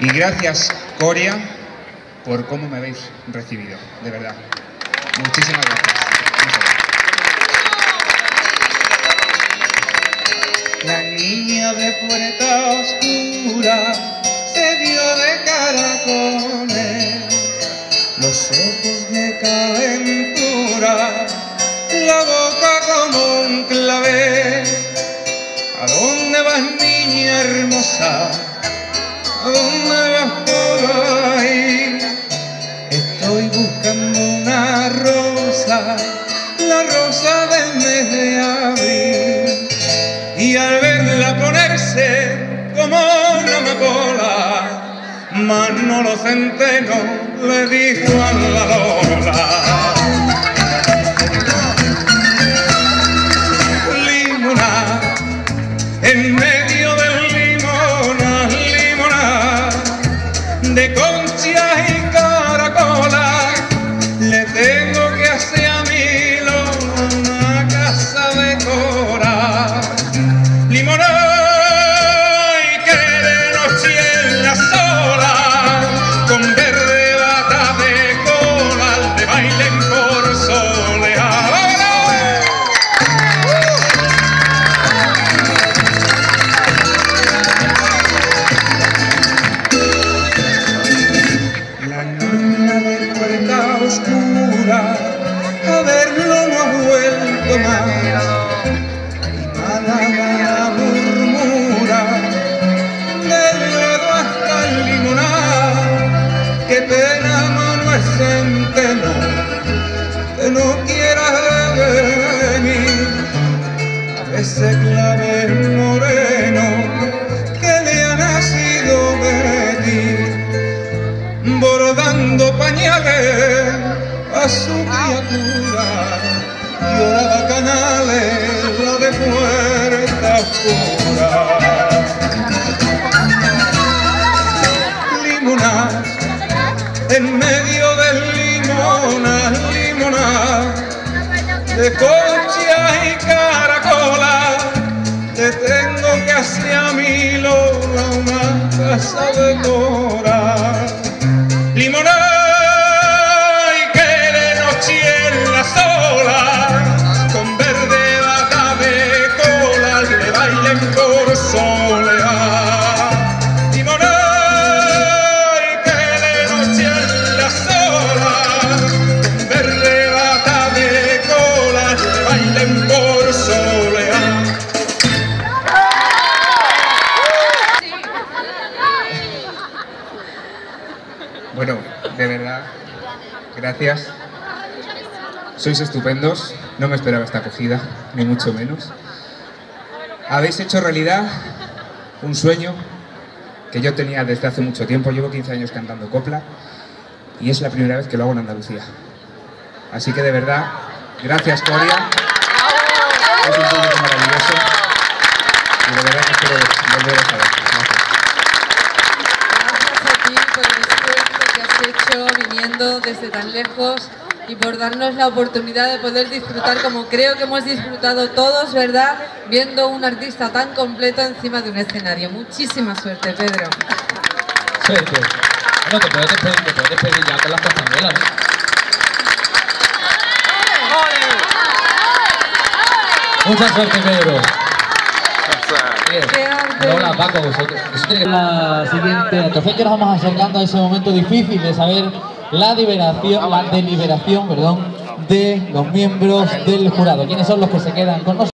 Y gracias, Coria, por cómo me habéis recibido, de verdad. Muchísimas gracias. La niña de Puerta Oscura se dio de cara con él, los ojos de calentura, la boca como un clavel. ¿A dónde vas, niña hermosa? ¿A dónde vas por ahí? Estoy buscando una rosa, la rosa del mes de abril. Y al verla ponerse como una amapola, Manolo Centeno le dijo a la Lola: limona, en medio del limona, limona, de conchas y caracolas, le tengo que hacer a mi Lola una casa de coral. Limona, y que de noche en la sola, con verde bata de coral, de bailen por solear. La niña de Puerta Oscura a verlo no ha vuelto más. Málaga murmura del Gredo hasta el Limonar. Qué pena, Manuel Centeno, que no quieras venir. A veces clave moreno que le ha nacido de ti, bordando pañales a su criatura, lloraba canales la de Puerta Oscura. Limona, en medio del limona, limona, de conchas y caracolas, te tengo que hacer a mi Lola una casa de coral. Limona, y que de noche en la sola, con verde bata de coral, le bailen por solear. Limona, y que de noche en la sola, con verde bata de coral, le bailen por solear. Bueno, de verdad, gracias. Sois estupendos, no me esperaba esta acogida, ni mucho menos. Habéis hecho realidad un sueño que yo tenía desde hace mucho tiempo. Llevo 15 años cantando copla y es la primera vez que lo hago en Andalucía. Así que de verdad, gracias, Coria. Es un público maravilloso y de verdad que espero volver a saber. Viniendo desde tan lejos y por darnos la oportunidad de poder disfrutar como creo que hemos disfrutado todos, ¿verdad? Viendo un artista tan completo encima de un escenario. Muchísima suerte, Pedro. Suerte. Bueno, te puedes despedir ya con las castañuelas, ¿no? Mucha suerte, Pedro. Hola, Paco, vosotros. La siguiente atracción que nos vamos acercando a ese momento difícil de saber la deliberación, de los miembros del jurado. ¿Quiénes son los que se quedan con nosotros?